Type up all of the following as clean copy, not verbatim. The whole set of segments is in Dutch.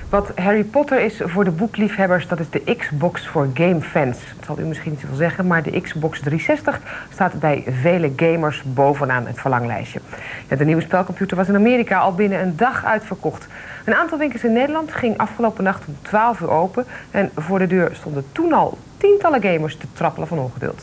Wat Harry Potter is voor de boekliefhebbers, dat is de Xbox voor gamefans. Dat zal u misschien niet zoveel zeggen, maar de Xbox 360 staat bij vele gamers bovenaan het verlanglijstje. Ja, de nieuwe spelcomputer was in Amerika al binnen een dag uitverkocht. Een aantal winkels in Nederland ging afgelopen nacht om 12 uur open. En voor de deur stonden toen al tientallen gamers te trappelen van ongeduld.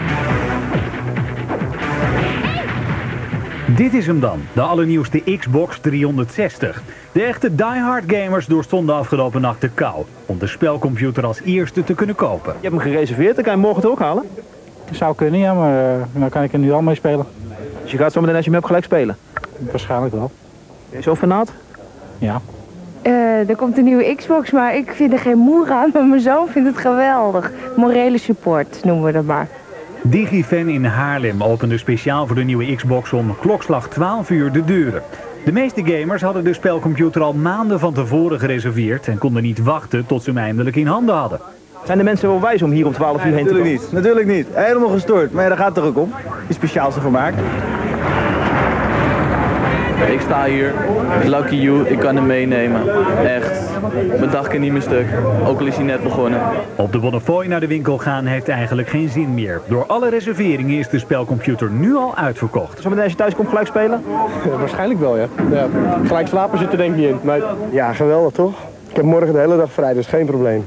Dit is hem dan, de allernieuwste Xbox 360. De echte diehard gamers doorstonden afgelopen nacht de kou om de spelcomputer als eerste te kunnen kopen. Je hebt hem gereserveerd, dan kan je hem morgen het ook halen? Zou kunnen, ja, maar dan kan ik er nu al mee spelen. Dus je gaat zo meteen als je hem hebt gelijk spelen? Waarschijnlijk wel. Ben je zo fanaat? Ja. Er komt een nieuwe Xbox, maar ik vind er geen moer aan, maar mijn zoon vindt het geweldig. Morele support noemen we dat maar. Digifan in Haarlem opende speciaal voor de nieuwe Xbox om klokslag 12 uur de deuren. De meeste gamers hadden de spelcomputer al maanden van tevoren gereserveerd en konden niet wachten tot ze hem eindelijk in handen hadden. Zijn de mensen wel wijs om hier om 12 uur heen te komen? Natuurlijk niet. Helemaal gestoord. Maar ja, daar gaat het toch ook om. Iets speciaals ervan maken. Ik sta hier, lucky you, ik kan hem meenemen. Echt, mijn dag kan niet meer stuk, ook al is hij net begonnen. Op de Bonnefoy naar de winkel gaan heeft eigenlijk geen zin meer. Door alle reserveringen is de spelcomputer nu al uitverkocht. Zo meteen als je thuis komt gelijk spelen? Ja, waarschijnlijk wel, ja. Gelijk slapen zit er denk ik niet in. Nee. Ja, geweldig toch? Ik heb morgen de hele dag vrij, dus geen probleem.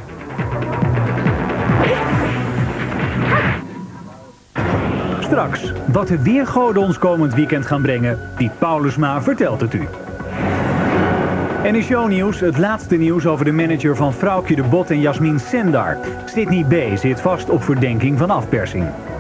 Straks, wat de weergoden ons komend weekend gaan brengen, Piet Paulusma vertelt het u. En in shownieuws het laatste nieuws over de manager van Vrouwtje de Bot en Jasmin Sendar. Sydney B. zit vast op verdenking van afpersing.